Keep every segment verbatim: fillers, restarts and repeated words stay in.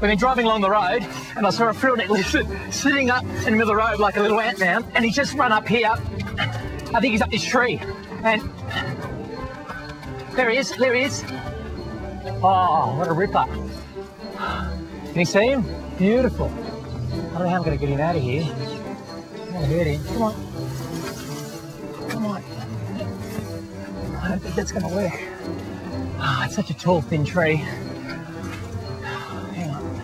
We've been driving along the road and I saw a frill-neck lizard sitting up in the middle of the road like a little ant-man, and he's just run up here. I think he's up this tree. And there he is, there he is. Oh, what a ripper. Can you see him? Beautiful. I don't know how I'm going to get him out of here. I'm going to hurt him. Come on. Come on. I don't think that's going to work. Oh, it's such a tall, thin tree. Hang on.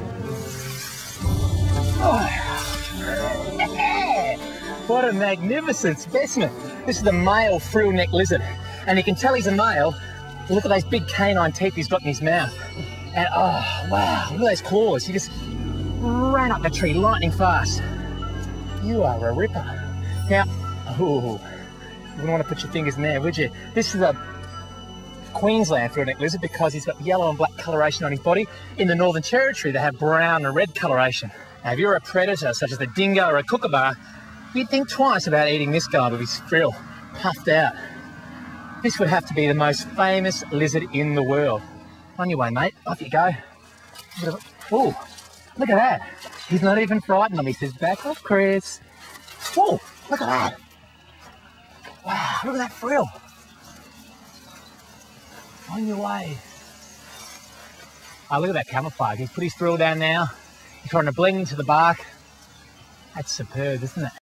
Oh. What a magnificent specimen. This is the male frill-neck lizard. And you can tell he's a male. Look at those big canine teeth he's got in his mouth. And oh, wow, look at those claws. He just ran up the tree lightning fast. You are a ripper. Now, oh, you wouldn't want to put your fingers in there, would you? This is a Queensland frill-neck lizard because he's got yellow and black coloration on his body. In the Northern Territory, they have brown and red coloration. Now, if you're a predator, such as a dingo or a kookaburra, you'd think twice about eating this guy with his frill puffed out. This would have to be the most famous lizard in the world. On your way, mate. Off you go. Oh, look at that. He's not even frightened of me. He says, back off, Chris. Oh, look at that. Wow, look at that frill. On your way. Oh, look at that camouflage. He's put his frill down now. He's trying to blend into the bark. That's superb, isn't it?